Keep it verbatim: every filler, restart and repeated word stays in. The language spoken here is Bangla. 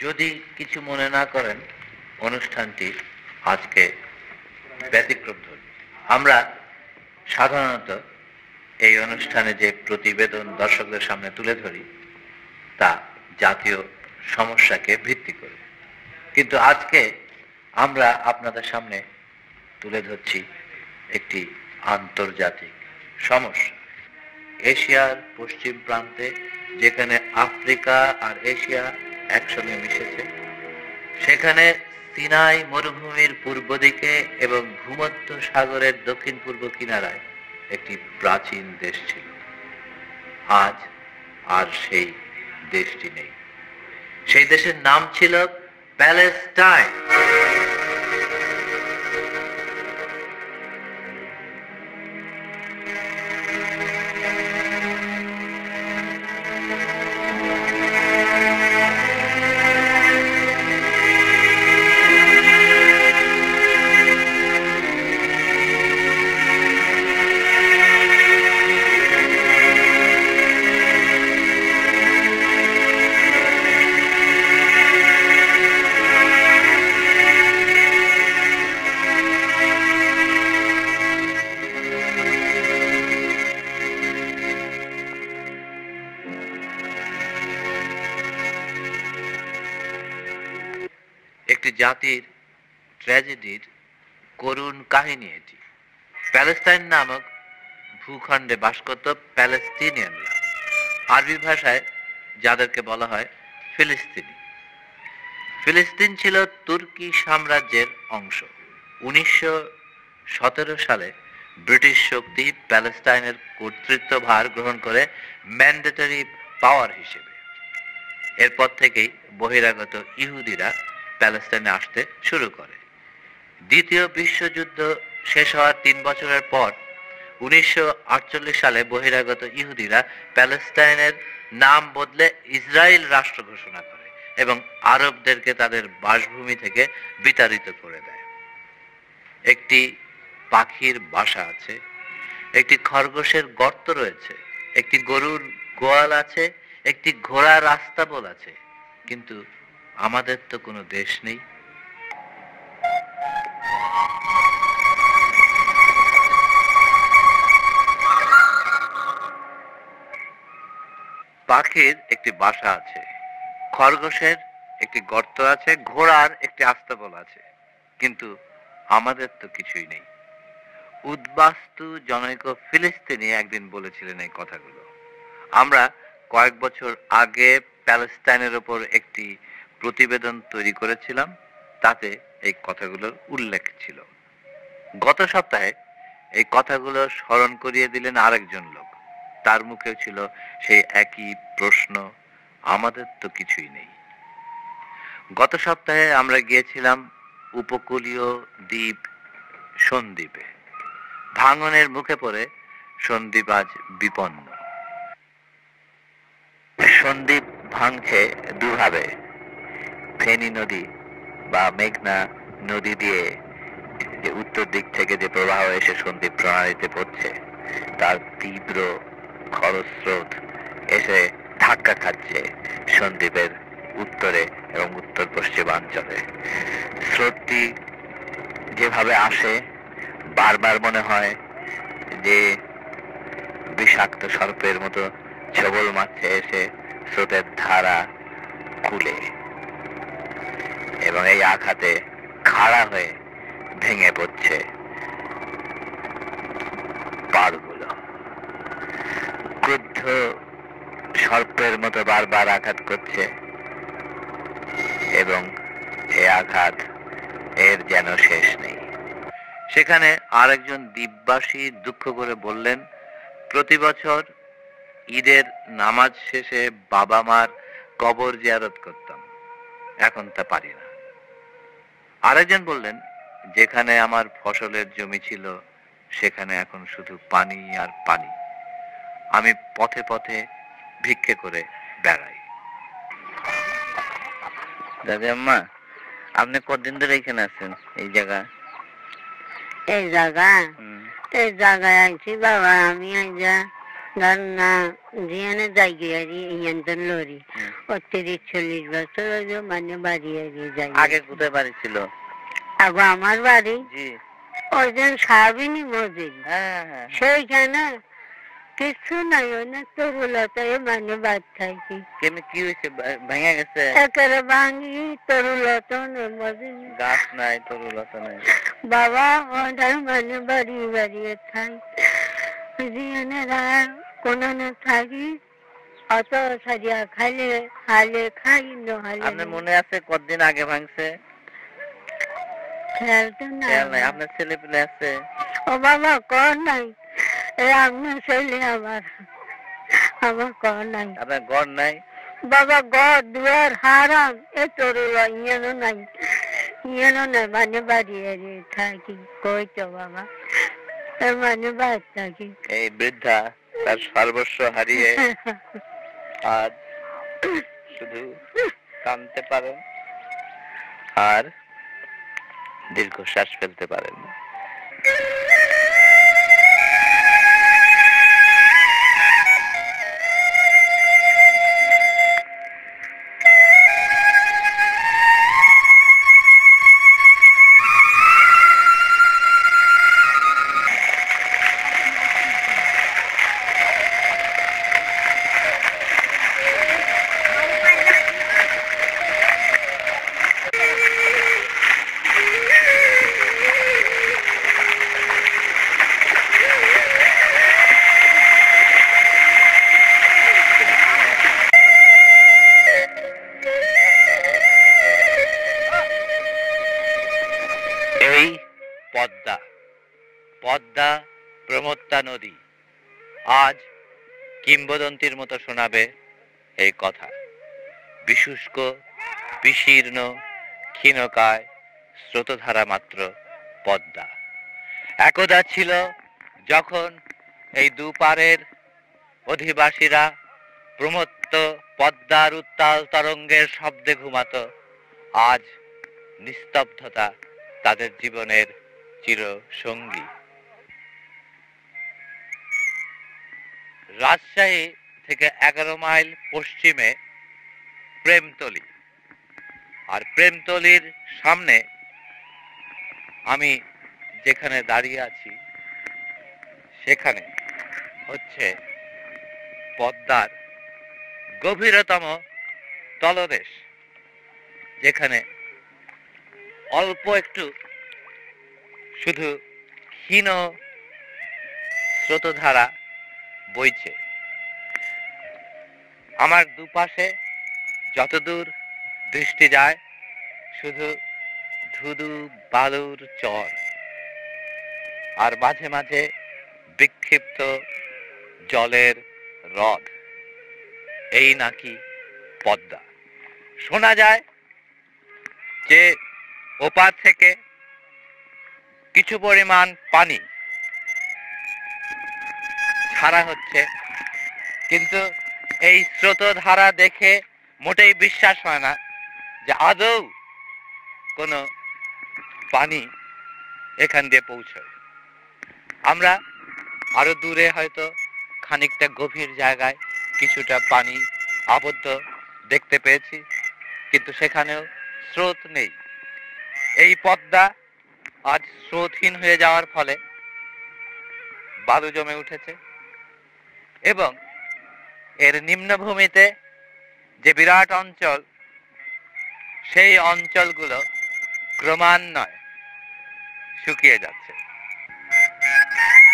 যদি কিছু মনে না করেন, অনুষ্ঠানটি আজকে ব্যতিক্রম ধর্মী। আমরা সাধারণত এই অনুষ্ঠানে যে প্রতিবেদন দর্শকদের সামনে তুলে ধরি তা জাতীয় সমস্যাকে ভিত্তি করে, কিন্তু আজকে আমরা আপনাদের সামনে তুলে ধরছি একটি আন্তর্জাতিক সমস্যা। এশিয়ার পশ্চিম প্রান্তে, যেখানে আফ্রিকা আর এশিয়া একসঙ্গে মিশেছে, সেখানে সিনাই মরুভূমির পূর্ব দিকে এবং ভূমধ্য সাগরের দক্ষিণ পূর্ব কিনারায় একটি প্রাচীন দেশ ছিল। আজ আর সেই দেশটি নেই। সেই দেশের নাম ছিল প্যালেস্টাইন। একটি জাতির ট্র্যাজেডির করুণ কাহিনী এটি। প্যালেস্টাইন নামক ভূখণ্ডে বাস করত প্যালেস্তিনিয়ানরা, আরবি ভাষায় যাদেরকে বলা হয় ফিলিস্তিনি। ফিলিস্তিন ছিল তুর্কি সাম্রাজ্যের অংশ। উনিশশো সতেরো সালে ব্রিটিশ শক্তি প্যালেস্টাইনের কর্তৃত্বভার গ্রহণ করে ম্যান্ডেটরি পাওয়ার হিসেবে। এরপর থেকেই বহিরাগত ইহুদিরা প্যালেস্টাইনে আসতে শুরু করে। দ্বিতীয় বিশ্বযুদ্ধ শেষ হওয়ার তিন বছরের পর উনিশশো আটচল্লিশ সালে বহিরাগত ইহুদিরা প্যালেস্টাইনের নাম বদলে ইসরায়েল রাষ্ট্র ঘোষণা করে এবং আরবদেরকে তাদের বাসভূমি থেকে বিতাড়িত করে দেয়। একটি পাখির বাসা আছে, একটি খরগোশের গর্ত রয়েছে, একটি গরুর গোয়াল আছে, একটি ঘোড়ার আস্তাবল আছে, কিন্তু আমাদের তো কোনো দেশ নেই। পাখির একটি বাসা আছে, খরগোশের একটি গর্ত আছে, ঘোড়ার একটি আস্তাবল আছে, কিন্তু আমাদের তো কিছুই নেই। উদ্বাস্তু জনৈক ফিলিস্তিনি একদিন বলেছিলেন এই কথাগুলো। আমরা কয়েক বছর আগে প্যালেস্টাইনের ওপর একটি প্রতিবেদন তৈরি করেছিলাম, তাতে এই কথাগুলোর উল্লেখ ছিল। গত সপ্তাহে এই কথাগুলো স্মরণ করিয়ে দিলেন আরেকজন লোক। তার মুখে ছিল সেই একই প্রশ্ন, আমাদের তো কিছুই নেই। গত সপ্তাহে আমরা গিয়েছিলাম উপকূলীয় দ্বীপ সন্দ্বীপে। ভাঙনের মুখে পড়ে সন্দ্বীপ আজ বিপন্ন। সন্দ্বীপ ভাঙছে দুভাবে। ফেনী নদী বা মেঘনা নদী দিয়ে যে উত্তর দিক থেকে যে প্রবাহ এসে সন্দ্বীপ প্রণালীতে পড়ছে, তার তীব্র খরস্রোত এসে ধাক্কা খাচ্ছে সন্দ্বীপের উত্তরে এবং উত্তর পশ্চিমাঞ্চলে। স্রোতটি যেভাবে আসে, বারবার মনে হয় যে বিষাক্ত সর্পের মতো ছবল মারছে এসে স্রোতের ধারা খুলে, এবং এই আঘাতে খাড়া হয়ে ভেঙে পড়ছে পাড়গুলো। ক্রুদ্ধ সর্পের মতো বারবার আঘাত করছে, এবং এই আঘাত এর যেন শেষ নেই। সেখানে আরেকজন দ্বীপবাসী দুঃখ করে বললেন, প্রতি বছর ঈদের নামাজ শেষে বাবা মার কবর জিয়ারত করতাম, এখন তা পারি না। আরেকজন বললেন, যেখানে আমার ফসলের জমি ছিল সেখানে এখন শুধু পানি আর পানি। আমি পথে পথে ভিক্ষে করে বেড়াই। দাদি আম্মা, আপনি কতদিন ধরে এখানে আছেন এই জায়গায়? এই জায়গা এই জায়গায় আইছি বাবা, আমি আইজা না যেখানে যাই গিয়ে ইয়ান্তন লরি ও তিরিশ চল্লিশ বছর হইলো মানে বাড়ি যাই। আগে কোথায় বাড়ি ছিল? আগে আমার বাড়ি জি ওই দিন সাবিনী মসজিদ হ্যাঁ হ্যাঁ সেইখানে কিছু নাই, অনেক তরুলতায় মানে বাদ থাকি। কেমনি কি হয়েছে? ভেঙে গেছে? একেবারে ভাঙি তরুলতা মসজিদ গাছ নাই, তরুলতা নাই। বাবা ওটার মানে বাড়িয়ে বাড়িয়ে থাই যেখানে কোনো না থাকি অত সারিয়া খাইলে হালে খাই নহলে। আপনার মনে আছে কতদিন আগে ভাঙছে? খেয়াল তো না। খেয়াল নাই। আপনার ছেলে পেলে আছে? ও বাবা কর নাই, আপনার ছেলে আমার আমার কর নাই। আপনার ঘর নাই? বাবা ঘর দুয়ার হারাম এ তরুল ইয়েনো নাই, ইয়েনো নাই মানে বাড়িয়ে থাকি কই তো বাবা মানে বাদ থাকি। এই বৃদ্ধা তার সর্বস্ব হারিয়ে আজ শুধু কাঁদতে পারেন আর দীর্ঘশ্বাস ফেলতে পারেন। এই পদ্মা পদ্মা প্রমত্তা নদী আজ কিংবদন্তির মতো শোনাবে এই কথা। বিশুষ্ক বিশীর্ণ ক্ষীণকায় স্রোতধারা মাত্র পদ্মা। একদা ছিল যখন এই দুপারের অধিবাসীরা প্রমত্ত পদ্মার উত্তাল তরঙ্গের শব্দে ঘুমাত। আজ নিস্তব্ধতা তাদের জীবনের চির সঙ্গী। রাজশাহী থেকে এগারো মাইল পশ্চিমে প্রেমতলী, আর প্রেমতলীর সামনে আমি যেখানে দাঁড়িয়ে আছি সেখানে হচ্ছে পদ্মার গভীরতম তলদেশ, যেখানে অল্প একটু শুধু ক্ষীণ স্রোতধারা বইছে। আমার দুপাশে যতদূর দৃষ্টি যায় শুধু ধুধু বালুর চর, আর মাঝে মাঝে বিক্ষিপ্ত জলের হ্রদ। এই নাকি পদ্মা। শোনা যায় যে ওপার থেকে কিছু পরিমাণ পানি ছাড়া হচ্ছে, কিন্তু এই স্রোতধারা দেখে মোটেই বিশ্বাস হয় না যে আদৌ কোনো পানি এখান দিয়ে পৌঁছয়। আমরা আরো দূরে হয়তো খানিকটা গভীর জায়গায় কিছুটা পানি আবদ্ধ দেখতে পেয়েছি, কিন্তু সেখানেও স্রোত নেই। এই পদ্মা আজ স্রোতহীন হয়ে যাওয়ার ফলে বালু জমে উঠেছে এবং এর নিম্নভূমিতে যে বিরাট অঞ্চল, সেই অঞ্চলগুলো ক্রমান্বয়ে শুকিয়ে যাচ্ছে।